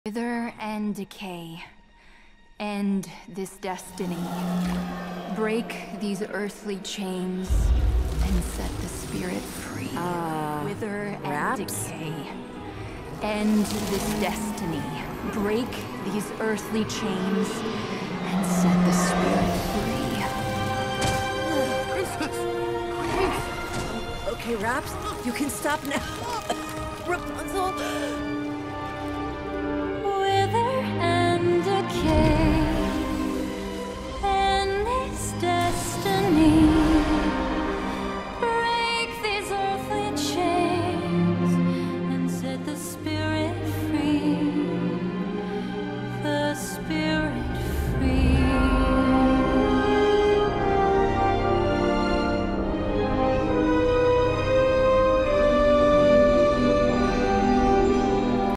Wither and decay. End this destiny. Break these earthly chains and set the spirit free. Wither and decay. End this destiny. Break these earthly chains and set the spirit free. Okay, Raps, you can stop now. Rapunzel!